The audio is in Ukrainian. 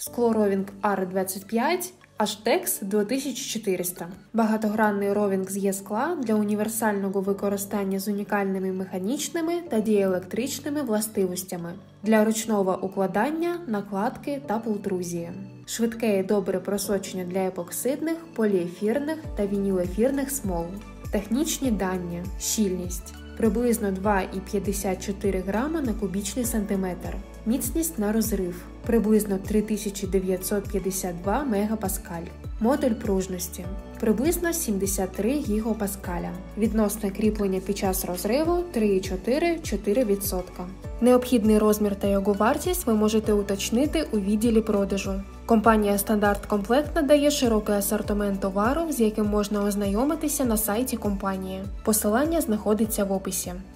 скло Roving R25, H-Tex 2400. Багатогранний ровінг з Є-скла для універсального використання з унікальними механічними та діелектричними властивостями, для ручного укладання, накладки та пултрузії. Швидке і добре просочення для епоксидних, поліефірних та вінілефірних смол. Технічні дані. Щільність. Приблизно 2,54 грама на кубічний сантиметр. Міцність на розрив. Приблизно 3952 мегапаскаль. Модуль пружності. Приблизно 73 гігапаскаля. Відносне кріплення під час розриву 3,4–4%. Необхідний розмір та його вартість ви можете уточнити у відділі продажу. Компанія Стандарт Комплект надає широкий асортимент товару, з яким можна ознайомитися на сайті компанії. Посилання знаходиться в описі.